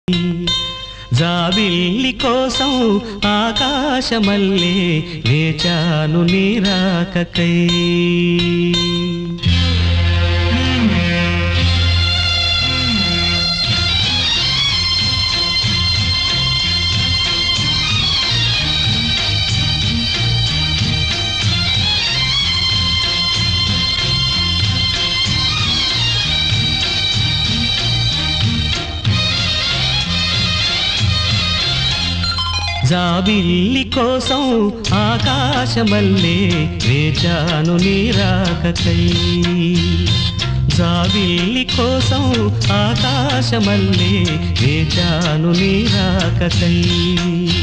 జాబిల్లి కోసం ఆకాశమల్లే వేచాను నీ రాకకై. జాబిల్లి కోసం ఆకాశమల్లే వేచాను నీ రాకకై. జాబిల్లి కోసం ఆకాశమల్లే వేచాను నీ రాకకై.